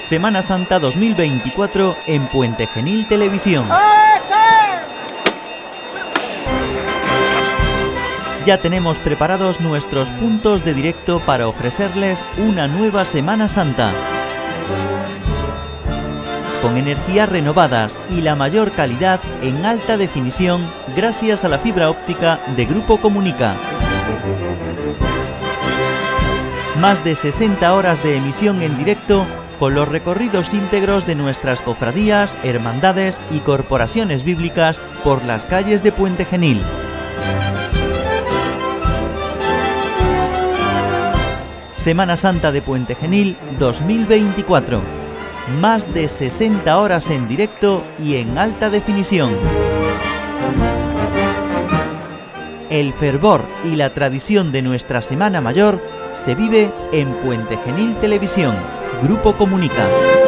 Semana Santa 2024 en Puente Genil Televisión. Ya tenemos preparados nuestros puntos de directo para ofrecerles una nueva Semana Santa. Con energías renovadas y la mayor calidad en alta definición gracias a la fibra óptica de Grupo Comunica. Más de 60 horas de emisión en directo con los recorridos íntegros de nuestras cofradías, hermandades y corporaciones bíblicas por las calles de Puente Genil. Semana Santa de Puente Genil 2024. Más de 60 horas en directo y en alta definición. El fervor y la tradición de nuestra Semana Mayor se vive en Puente Genil Televisión, Grupo Comunica.